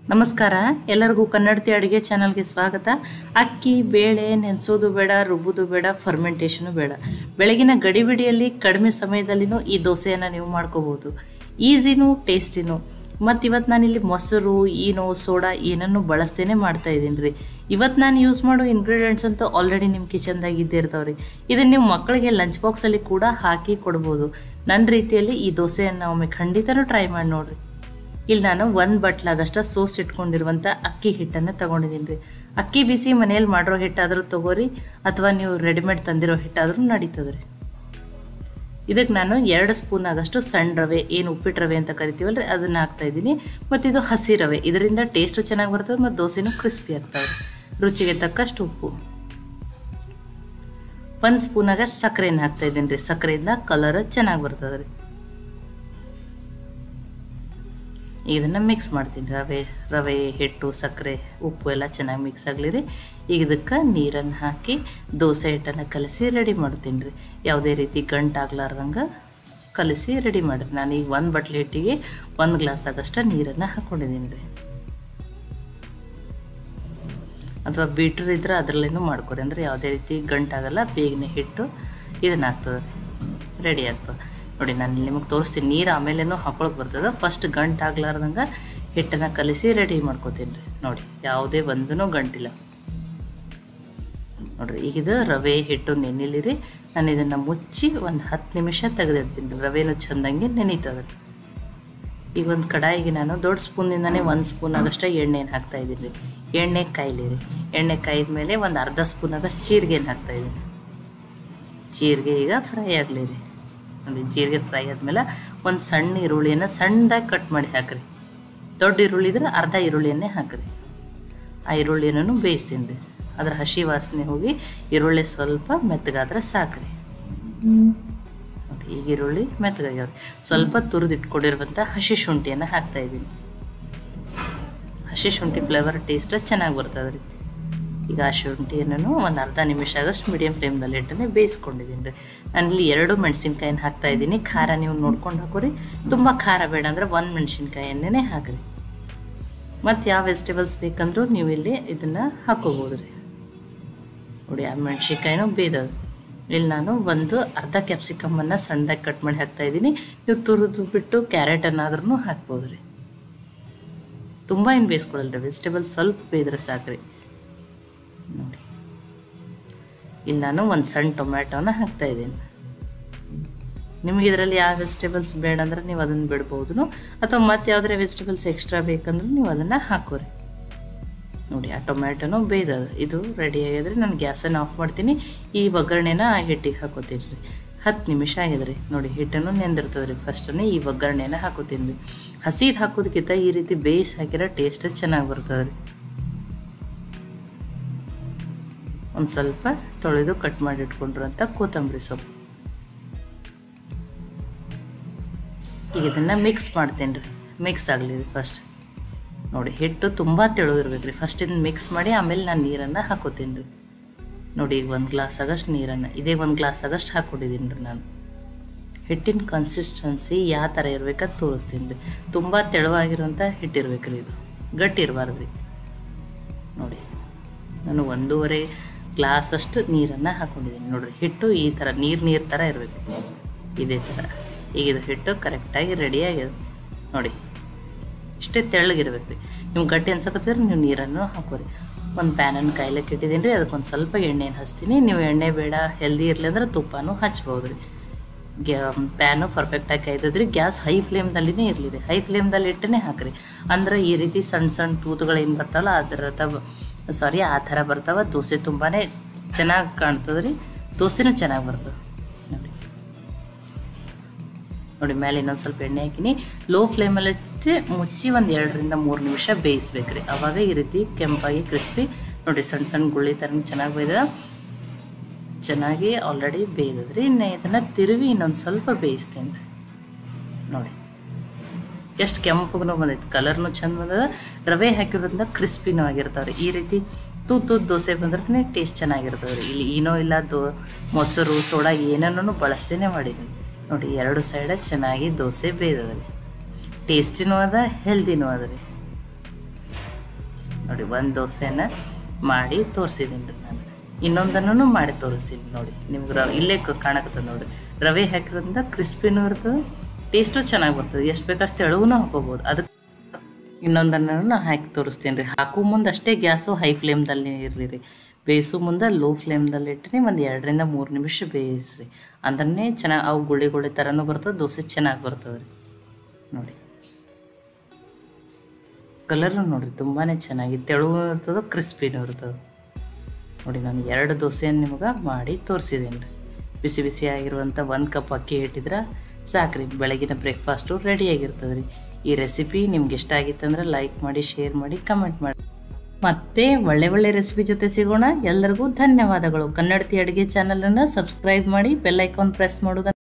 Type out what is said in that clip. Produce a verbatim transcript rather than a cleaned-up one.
ನಮಸ್ಕಾರ ಎಲ್ಲರಿಗೂ ಕನ್ನಡತಿ ಅಡುಗೆ ಚಾನಲ್ಗೆ ಸ್ವಾಗತ. ಅಕ್ಕಿ ಬೇಳೆ ನೆನೆಸೋದು ಬೇಡ, ರುಬ್ಬೋದು ಬೇಡ, ಫರ್ಮೆಂಟೇಷನು ಬೇಡ. ಬೆಳಗಿನ ಗಡಿಬಿಡಿಯಲ್ಲಿ ಕಡಿಮೆ ಸಮಯದಲ್ಲಿನೂ ಈ ದೋಸೆಯನ್ನು ನೀವು ಮಾಡ್ಕೋಬೋದು. ಈಸಿನೂ ಟೇಸ್ಟಿನೂ. ಮತ್ತು ಇವತ್ತು ನಾನಿಲ್ಲಿ ಮೊಸರು ಈನೋ ಸೋಡಾ ಏನನ್ನು ಬಳಸ್ತೇನೆ ಮಾಡ್ತಾ ಇದ್ದೀನಿ ರೀ. ಇವತ್ತು ನಾನು ಯೂಸ್ ಮಾಡೋ ಇಂಗ್ರೀಡಿಯೆಂಟ್ಸ್ ಅಂತೂ ಆಲ್ರೆಡಿ ನಿಮ್ಮ ಕಿಚನ್ದಾಗ ಇದ್ದೇ ಇರ್ತಾವೆ ರೀ. ಇದನ್ನು ನೀವು ಮಕ್ಕಳಿಗೆ ಲಂಚ್ ಬಾಕ್ಸಲ್ಲಿ ಕೂಡ ಹಾಕಿ ಕೊಡ್ಬೋದು. ನನ್ನ ರೀತಿಯಲ್ಲಿ ಈ ದೋಸೆಯನ್ನು ಒಮ್ಮೆ ಖಂಡಿತನೂ ಟ್ರೈ ಮಾಡಿ ನೋಡಿರಿ. ಇಲ್ಲಿ ನಾನು ಒಂದು ಬಟ್ಲಾಗಷ್ಟು ಸೋಸ್ ಇಟ್ಕೊಂಡಿರುವಂಥ ಅಕ್ಕಿ ಹಿಟ್ಟನ್ನು ತೊಗೊಂಡಿದ್ದೀನಿ ರೀ. ಅಕ್ಕಿ ಬಿಸಿ ಮನೆಯಲ್ಲಿ ಮಾಡಿರೋ ಹಿಟ್ಟಾದರೂ ತೊಗೋರಿ, ಅಥವಾ ನೀವು ರೆಡಿಮೇಡ್ ತಂದಿರೋ ಹಿಟ್ಟಾದರೂ ನಡೀತದೆ ರೀ. ಇದಕ್ಕೆ ನಾನು ಎರಡು ಸ್ಪೂನ್ ಆಗಷ್ಟು ಸಣ್ಣ ರವೆ, ಏನು ಉಪ್ಪಿಟ್ಟು ರವೆ ಅಂತ ಕರಿತೀವಲ್ಲ ರೀ, ಅದನ್ನು ಹಾಕ್ತಾಯಿದ್ದೀನಿ. ಮತ್ತು ಇದು ಹಸಿ ರವೆ, ಇದರಿಂದ ಟೇಸ್ಟು ಚೆನ್ನಾಗಿ ಬರ್ತದೆ ಮತ್ತು ದೋಸೆನೂ ಕ್ರಿಸ್ಪಿ ಆಗ್ತವೆ. ರುಚಿಗೆ ತಕ್ಕಷ್ಟು ಉಪ್ಪು, ಒಂದು ಸ್ಪೂನಾಗಷ್ಟು ಸಕ್ಕರೆಯನ್ನು ಹಾಕ್ತಾಯಿದ್ದೀನಿ ರೀ. ಸಕ್ಕರೆಯಿಂದ ಕಲರ್ ಚೆನ್ನಾಗಿ ಬರ್ತದೆ ರೀ. ಇದನ್ನು ಮಿಕ್ಸ್ ಮಾಡ್ತೀನಿ. ರವೆ ರವೆ ಹಿಟ್ಟು ಸಕ್ಕರೆ ಉಪ್ಪು ಎಲ್ಲ ಚೆನ್ನಾಗಿ ಮಿಕ್ಸ್ ಆಗಲಿ ರೀ. ಈಗ ಇದಕ್ಕೆ ನೀರನ್ನು ಹಾಕಿ ದೋಸೆ ಹಿಟ್ಟನ್ನು ಕಲಸಿ ರೆಡಿ ಮಾಡ್ತೀನಿ ರೀ. ಯಾವುದೇ ರೀತಿ ಗಂಟಾಗ್ಲಾರ್ದಂಗೆ ಕಲಸಿ ರೆಡಿ ಮಾಡಿರಿ. ನಾನು ಈಗ ಒಂದು ಬಟ್ಲು ಹಿಟ್ಟಿಗೆ ಒಂದು ಗ್ಲಾಸ್ ಆಗಷ್ಟು ನೀರನ್ನು ಹಾಕ್ಕೊಂಡಿದ್ದೀನಿ ರೀ. ಅಥವಾ ಬೀಟ್ರ್ ಇದ್ರೆ ಅದರಲ್ಲೇನೂ ಮಾಡ್ಕೊರಿ, ಅಂದರೆ ಯಾವುದೇ ರೀತಿ ಗಂಟಾಗಲ್ಲ, ಬೇಗನೆ ಹಿಟ್ಟು ಇದನ್ನು ಹಾಕ್ತದೆ, ರೆಡಿ ಆಗ್ತದೆ ನೋಡಿ. ನಾನು ನಿಮಗೆ ತೋರಿಸ್ತೀನಿ. ನೀರು ಆಮೇಲೇನೂ ಹಾಕೊಳಕ್ಕೆ ಬರ್ತದೆ. ಫಸ್ಟ್ ಗಂಟು ಆಗ್ಲಾರ್ದಂಗೆ ಹಿಟ್ಟನ್ನು ಕಲಿಸಿ ರೆಡಿ ಮಾಡ್ಕೊತೀನಿ ರೀ. ನೋಡಿ, ಯಾವುದೇ ಒಂದೂ ಗಂಟಿಲ್ಲ ನೋಡಿರಿ. ಈಗ ಇದು ರವೆ ಹಿಟ್ಟು ನೆನಿಲಿ ರೀ. ನಾನು ಇದನ್ನು ಮುಚ್ಚಿ ಒಂದು ಹತ್ತು ನಿಮಿಷ ತೆಗೆದಿರ್ತೀನಿ ರೀ. ರವೆನೂ ಚೆಂದಂಗೆ ನೆನೀತದೆ. ಈಗ ಒಂದು ಕಡಾಯಿಗೆ ನಾನು ದೊಡ್ಡ ಸ್ಪೂನಿಂದನೇ ಒಂದು ಸ್ಪೂನ್ ಆಗಷ್ಟು ಎಣ್ಣೆಯನ್ನು ಹಾಕ್ತಾಯಿದ್ದೀನಿ ರೀ. ಎಣ್ಣೆ ಕಾಯ್ಲಿ ರೀ. ಎಣ್ಣೆ ಕಾಯ್ದ ಮೇಲೆ ಒಂದು ಅರ್ಧ ಸ್ಪೂನ್ ಆಗಷ್ಟು ಜೀರಿಗೆಯನ್ನು ಹಾಕ್ತಾಯಿದ್ದೀನಿ. ಜೀರಿಗೆ ಈಗ ಫ್ರೈ ಆಗಲಿ ರೀ. ನೋಡಿ, ಜೀರಿಗೆ ಫ್ರೈ ಆದಮೇಲೆ ಒಂದು ಸಣ್ಣ ಈರುಳ್ಳಿಯನ್ನು ಸಣ್ಣದಾಗಿ ಕಟ್ ಮಾಡಿ ಹಾಕಿರಿ. ದೊಡ್ಡ ಈರುಳ್ಳಿ ಇದ್ರೆ ಅರ್ಧ ಈರುಳ್ಳಿಯನ್ನೇ ಹಾಕಿರಿ. ಆ ಈರುಳ್ಳಿಯನ್ನು ಬೇಯಿಸ್ತೀನಿ ರೀ. ಅದರ ಹಸಿ ವಾಸನೆ ಹೋಗಿ ಈರುಳ್ಳಿ ಸ್ವಲ್ಪ ಮೆತ್ತಗಾದ್ರೆ ಸಾಕ್ರಿ. ನೋಡಿ, ಈಗ ಈರುಳ್ಳಿ ಮೆತ್ತಗಾಗ್ಯಾವ್ರಿ. ಸ್ವಲ್ಪ ತುರಿದಿಟ್ಕೊಂಡಿರುವಂಥ ಹಸಿ ಶುಂಠಿಯನ್ನು ಹಾಕ್ತಾಯಿದ್ದೀನಿ. ಹಸಿ ಶುಂಠಿ ಫ್ಲೇವರ್ ಟೇಸ್ಟ್ ಚೆನ್ನಾಗಿ ಬರ್ತದೆ ರೀ. ಈಗ ಆ ಶುಂಠಿಯನ್ನು ಒಂದು ಅರ್ಧ ನಿಮಿಷ ಆಗಷ್ಟು ಮೀಡಿಯಮ್ ಫ್ಲೇಮ್ದಲ್ಲಿ ಇಟ್ಟನೆ ಬೇಯಿಸ್ಕೊಂಡಿದ್ದೀನಿ ರೀ. ನಾನಿಲ್ಲಿ ಎರಡು ಮೆಣಸಿನ್ಕಾಯಿನ ಹಾಕ್ತಾಯಿದ್ದೀನಿ. ಖಾರ ನೀವು ನೋಡ್ಕೊಂಡು ಹಾಕೋರಿ. ತುಂಬ ಖಾರ ಬೇಡ ಅಂದರೆ ಒಂದು ಮೆಣಸಿನ್ಕಾಯನ್ನೇ ಹಾಕಿರಿ. ಮತ್ತು ಯಾವ ವೆಜಿಟೇಬಲ್ಸ್ ಬೇಕಂದ್ರೂ ನೀವು ಇಲ್ಲಿ ಇದನ್ನು ಹಾಕೋಬೋದು ರೀ. ನೋಡಿ, ಆ ಮೆಣಸಿನ್ಕಾಯಿನೂ ಬೇಯ್ದದು. ಇಲ್ಲಿ ನಾನು ಒಂದು ಅರ್ಧ ಕ್ಯಾಪ್ಸಿಕಮನ್ನು ಸಣ್ಣದಾಗಿ ಕಟ್ ಮಾಡಿ ಹಾಕ್ತಾಯಿದ್ದೀನಿ. ನೀವು ತುರಿದು ಬಿಟ್ಟು ಕ್ಯಾರೆಟನ್ನಾದ್ರೂ ಹಾಕ್ಬೋದು ರೀ. ತುಂಬ ಏನು ಬೇಯಿಸ್ಕೊಳ್ಳಲ್ಲ ರೀ. ವೆಜಿಟೇಬಲ್ಸ್ ಸ್ವಲ್ಪ ಬೇಯ್ದ್ರೆ ಸಾಕ್ರಿ. ನೋಡಿ, ಇಲ್ಲಿ ನಾನು ಒಂದು ಸಣ್ಣ ಟೊಮ್ಯಾಟೋನ ಹಾಕ್ತಾಯಿದ್ದೀನಿ. ನಿಮಗೆ ಇದರಲ್ಲಿ ಯಾವ ವೆಜಿಟೇಬಲ್ಸ್ ಬೇಡ ಅಂದ್ರೆ ನೀವು ಅದನ್ನು ಬಿಡ್ಬೋದು, ಅಥವಾ ಮತ್ತು ಯಾವುದೇ ವೆಜಿಟೇಬಲ್ಸ್ ಎಕ್ಸ್ಟ್ರಾ ಬೇಕಂದ್ರೆ ನೀವು ಅದನ್ನು ಹಾಕೋರಿ. ನೋಡಿ, ಆ ಟೊಮ್ಯಾಟೋನು ಬೇಯ್ದದು. ಇದು ರೆಡಿ ಆಗಿದ್ರೆ ನಾನು ಗ್ಯಾಸನ್ನು ಆಫ್ ಮಾಡ್ತೀನಿ. ಈ ಒಗ್ಗರಣೆನ ಆ ಹಿಟ್ಟಿಗೆ ಹಾಕೋತೀನಿ ರೀ. ಹತ್ತು ನಿಮಿಷ ಆಗಿದೆ ರೀ. ನೋಡಿ, ಹಿಟ್ಟನ್ನು ನೆಂದಿರ್ತದೆ ರೀ. ಫಸ್ಟನ್ನೇ ಈ ಒಗ್ಗರಣೆನ ಹಾಕೋತೀನಿ ರೀ. ಹಸಿದು ಹಾಕೋದಕ್ಕಿಂತ ಈ ರೀತಿ ಬೇಯಿಸಿ ಹಾಕಿರೋ ಟೇಸ್ಟ್ ಚೆನ್ನಾಗಿ ಬರ್ತದೆ ರೀ. ಒಂದು ಸ್ವಲ್ಪ ತೊಳೆದು ಕಟ್ ಮಾಡಿ ಇಟ್ಕೊಂಡಿರೋಂಥ ಕೊತ್ತಂಬರಿ ಸೊಪ್ಪು. ಈಗ ಇದನ್ನು ಮಿಕ್ಸ್ ಮಾಡ್ತೀನಿ ರೀ. ಮಿಕ್ಸ್ ಆಗಲಿ ರೀ ಫಸ್ಟ್. ನೋಡಿ, ಹಿಟ್ಟು ತುಂಬ ತೆಳುಗಿರ್ಬೇಕು ರೀ. ಫಸ್ಟ್ ಇದನ್ನು ಮಿಕ್ಸ್ ಮಾಡಿ ಆಮೇಲೆ ನಾನು ನೀರನ್ನು ಹಾಕೋತೀನಿ ರೀ. ನೋಡಿ, ಈಗ ಒಂದು ಗ್ಲಾಸ್ ಆಗಷ್ಟು ನೀರನ್ನು, ಇದೇ ಒಂದು ಗ್ಲಾಸ್ ಆಗಷ್ಟು ಹಾಕ್ಕೊಂಡಿದ್ದೀನಿ ರೀ ನಾನು. ಹಿಟ್ಟಿನ ಕನ್ಸಿಸ್ಟೆನ್ಸಿ ಯಾವ ಥರ ಇರ್ಬೇಕಂತ ತೋರಿಸ್ತೀನಿ ರೀ. ತುಂಬ ತೆಳುವಾಗಿರೋಂಥ ಹಿಟ್ಟಿರ್ಬೇಕು ರೀ. ಇದು ಗಟ್ಟಿ ಇರಬಾರ್ದು ರೀ. ನೋಡಿ, ನಾನು ಒಂದೂವರೆ ಗ್ಲಾಸಷ್ಟು ನೀರನ್ನು ಹಾಕ್ಕೊಂಡಿದ್ದೀನಿ. ನೋಡಿರಿ, ಹಿಟ್ಟು ಈ ಥರ ನೀರು ನೀರು ಥರ ಇರಬೇಕು, ಇದೇ ಥರ. ಈಗ ಇದು ಹಿಟ್ಟು ಕರೆಕ್ಟಾಗಿ ರೆಡಿಯಾಗಿದೆ. ನೋಡಿ, ಇಷ್ಟೇ ತೆಳ್ಳಗಿರ್ಬೇಕು ರೀ. ನಿಮ್ಗೆ ಗಟ್ಟಿ ಅನ್ಸಕತ್ತಿದ್ರೆ ನೀವು ನೀರನ್ನು ಹಾಕೋರಿ. ಒಂದು ಪ್ಯಾನನ್ನು ಕಾಯ್ಲಿಕ್ಕೆ ಇಟ್ಟಿದ್ದೀನಿ ರೀ. ಅದಕ್ಕೊಂದು ಸ್ವಲ್ಪ ಎಣ್ಣೆಯನ್ನು ಹಚ್ತೀನಿ. ನೀವು ಎಣ್ಣೆ ಬೇಡ, ಹೆಲ್ದಿ ಇರಲಿ ಅಂದ್ರೆ ತುಪ್ಪನೂ ಹಚ್ಬೋದು ರೀ. ಗ್ಯಾ ಪ್ಯಾನು ಪರ್ಫೆಕ್ಟಾಗಿ ಕಾಯ್ತದ್ರಿ. ಗ್ಯಾಸ್ ಹೈ ಫ್ಲೇಮ್ದಲ್ಲಿನೇ ಇರಲಿ ರೀ. ಹೈ ಫ್ಲೇಮ್ದಲ್ಲಿ ಇಟ್ಟೇ ಹಾಕಿರಿ. ಅಂದ್ರೆ ಈ ರೀತಿ ಸಣ್ಣ ಸಣ್ಣ ತೂತುಗಳು ಏನು ಬರ್ತಾವಲ್ಲ ಅದರ ಸಾರಿ ಆ ಥರ ಬರ್ತಾವೆ. ದೋಸೆ ತುಂಬಾ ಚೆನ್ನಾಗಿ ಕಾಣ್ತದೆ ರೀ. ದೋಸೆನೂ ಚೆನ್ನಾಗಿ ಬರ್ತದೆ. ನೋಡಿ ನೋಡಿ ಮೇಲೆ ಇನ್ನೊಂದು ಸ್ವಲ್ಪ ಎಣ್ಣೆ ಹಾಕಿನಿ. ಲೋ ಫ್ಲೇಮಲ್ಲಿ ಮುಚ್ಚಿ ಒಂದು ಎರಡರಿಂದ ಮೂರು ನಿಮಿಷ ಬೇಯಿಸ್ಬೇಕು ರೀ. ಆವಾಗ ಈ ರೀತಿ ಕೆಂಪಾಗಿ ಕ್ರಿಸ್ಪಿ ನೋಡಿ ಸಣ್ಣ ಸಣ್ಣ ಗುಳ್ಳಿ ಥರ ಚೆನ್ನಾಗಿ ಬೇಯ್ದ ಚೆನ್ನಾಗಿ ಆಲ್ರೆಡಿ ಬೇಯ್ದದ್ರಿ. ಇನ್ನು ಇದನ್ನು ತಿರುವಿ ಇನ್ನೊಂದು ಸ್ವಲ್ಪ ಬೇಯಿಸ್ತೀನಿ ರೀ. ನೋಡಿ, ಎಷ್ಟು ಕೆಂಪಗೂ ಬಂದೈತೆ, ಕಲರ್ನೂ ಚೆಂದ ಬಂದದ. ರವೆ ಹಾಕಿರೋದ್ರಿಂದ ಕ್ರಿಸ್ಪಿನೂ ಆಗಿರ್ತಾವೆ ರೀ. ಈ ರೀತಿ ತೂತು ದೋಸೆ ಬಂದ್ರೆ ಟೇಸ್ಟ್ ಚೆನ್ನಾಗಿರ್ತದೆ ರೀ. ಇಲ್ಲಿ ಏನೋ ಇಲ್ಲ, ದೋ ಮೊಸರು ಸೋಡಾ ಏನನ್ನೂ ಬಳಸ್ತೇನೆ ಮಾಡಿದ್ದೀನಿ. ನೋಡಿ, ಎರಡು ಸೈಡ ಚೆನ್ನಾಗಿ ದೋಸೆ ಬೇಯ್ದದ ರೀ. ಟೇಸ್ಟಿನೂ ಅದ, ಹೆಲ್ದಿನೂ ಅದ ರೀ. ನೋಡಿ ಒಂದು ದೋಸೆನ ಮಾಡಿ ತೋರಿಸಿದ್ದೀನಿ ರೀ ನಾನು. ಇನ್ನೊಂದನ್ನು ಮಾಡಿ ತೋರಿಸ್ತೀನಿ ನೋಡಿ. ನಿಮ್ಗೆ ರ ಇಲ್ಲೇ ಕಾಣಕತ್ತದ ನೋಡಿ, ರವೆ ಹಾಕಿರೋದ್ರಿಂದ ಕ್ರಿಸ್ಪಿನೂ ಇರ್ತದೆ, ಟೇಸ್ಟು ಚೆನ್ನಾಗಿ ಬರ್ತದೆ. ಎಷ್ಟು ಬೇಕಷ್ಟು ತೆಳುವೂ ಹಾಕೋಬೋದು. ಅದಕ್ಕೆ ಇನ್ನೊಂದನ್ನು ನಾ ಹಾಕಿ ತೋರಿಸ್ತೀನಿ ರೀ. ಹಾಕೋ ಮುಂದೆ ಅಷ್ಟೇ ಗ್ಯಾಸು ಹೈ ಫ್ಲೇಮ್ದಲ್ಲಿ ಇರಲಿ ರೀ. ಬೇಯಿಸೋ ಮುಂದೆ ಲೋ ಫ್ಲೇಮ್ದಲ್ಲಿ ಇಟ್ಟರೆ ಒಂದು ಎರಡರಿಂದ ಮೂರು ನಿಮಿಷ ಬೇಯಿಸ್ರಿ. ಅಂದ್ರೆ ಚೆನ್ನಾಗಿ ಅವು ಗುಳಿ ಗುಳಿ ಥರನೂ ಬರ್ತದೆ, ದೋಸೆ ಚೆನ್ನಾಗಿ ಬರ್ತದೆ ರೀ. ನೋಡಿ ಕಲರು ನೋಡಿರಿ ತುಂಬಾ ಚೆನ್ನಾಗಿ ತೆಳುವೂ ಇರ್ತದೆ, ಕ್ರಿಸ್ಪಿನೂ ಇರ್ತದೆ. ನೋಡಿ ನಾನು ಎರಡು ದೋಸೆಯನ್ನು ನಿಮ್ಗೆ ಮಾಡಿ ತೋರಿಸಿದ್ದೀನಿ ರೀ. ಬಿಸಿ ಬಿಸಿ ಆಗಿರುವಂಥ ಒಂದು ಕಪ್ ಅಕ್ಕಿ ಇಟ್ಟಿದ್ರೆ ಸಾಕ್ರಿ, ಬೆಳಗಿನ ಬ್ರೇಕ್ಫಾಸ್ಟು ರೆಡಿಯಾಗಿರ್ತದೆ ರೀ. ಈ ರೆಸಿಪಿ ನಿಮ್ಗೆ ಇಷ್ಟ ಆಗಿತ್ತಂದ್ರೆ ಲೈಕ್ ಮಾಡಿ, ಶೇರ್ ಮಾಡಿ, ಕಮೆಂಟ್ ಮಾಡಿ. ಮತ್ತೆ ಒಳ್ಳೆ ಒಳ್ಳೆ ರೆಸಿಪಿ ಜೊತೆ ಸಿಗೋಣ. ಎಲ್ಲರಿಗೂ ಧನ್ಯವಾದಗಳು. ಕನ್ನಡತಿ ಅಡುಗೆ ಚಾನಲನ್ನು ಸಬ್ಸ್ಕ್ರೈಬ್ ಮಾಡಿ, ಬೆಲ್ ಐಕಾನ್ ಪ್ರೆಸ್ ಮಾಡೋದನ್ನು